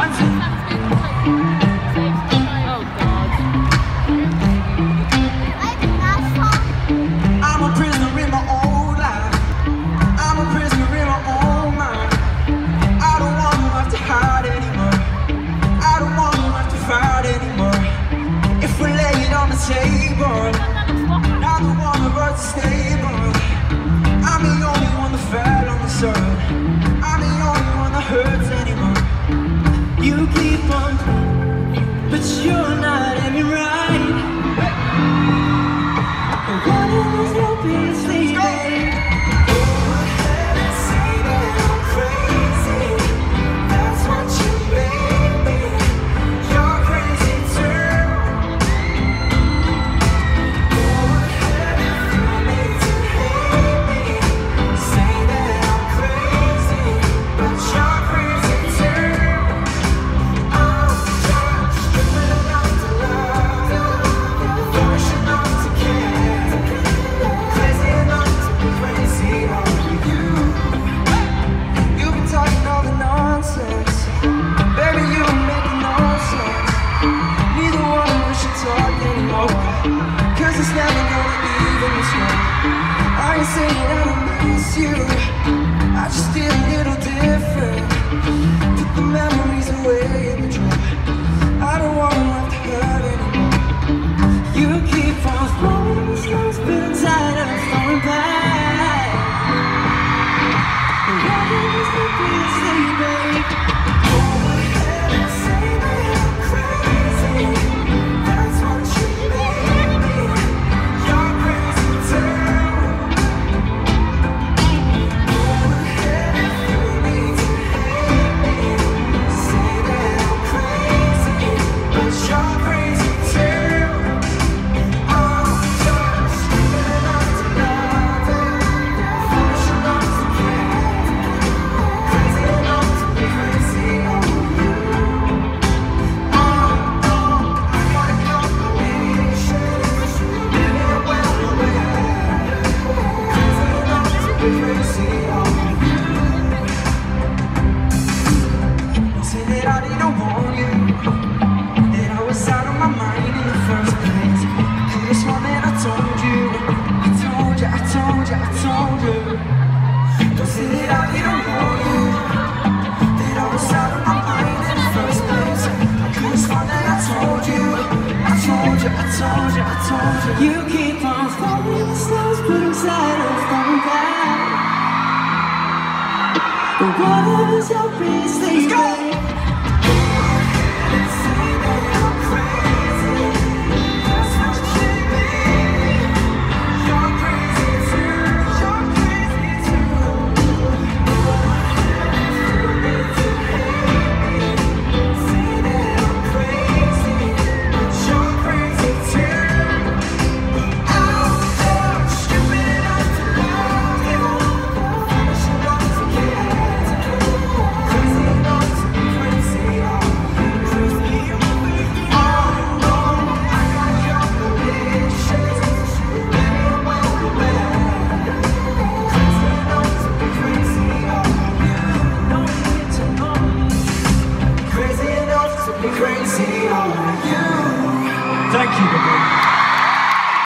I'm a prisoner in my own life. I'm a prisoner in my own mind. I don't want to have to hide anymore. I don't want to have to fight anymore. If we lay it on the table, I'm the one that runs the stable. I'm the only one that fell on the sword. I'm the only one that hurts anymore. You keep on playing, but you're not aiming right. What is your peace, baby? Go ahead and say that I'm crazy. That's what you made me. You're crazy too. Go ahead and feel me to hate me. Say that I'm crazy, but you're crazy too. I'm just stripping enough to love, forcing enough to care, crazy enough to be crazy over you. You've been talking all the nonsense, baby, you ain't making no sense. Neither one of us should talk anymore, 'cause it's never gonna even this way. I ain't saying I don't miss you, I just feel a little different. Put the memories away in the drawer. I don't wanna have to hurt anymore. You keep on throwing the stones, but I'm tired of throwing back. What is the peace, baby? Go ahead and say that I'm crazy. That's what you made me. You're crazy too. Go ahead and feel me to hate me. Say that I'm crazy, but you're crazy too. I'm just stripping enough to love, foolish enough to care, crazy enough to be crazy over you. I'm got a combination, maybe I'm well aware, crazy enough to be crazy over you. Don't say that I didn't want you, that I was out of my mind in the first place. Could've sworn that I told you, I told you, I told you, I told you. Don't say that I didn't want you, that I was out of my mind in the first place. I could've sworn that I told you, I told you, I told you, I told you. You keep on throwing the stones, but I'm tired of throwing back. But what is your peace, baby?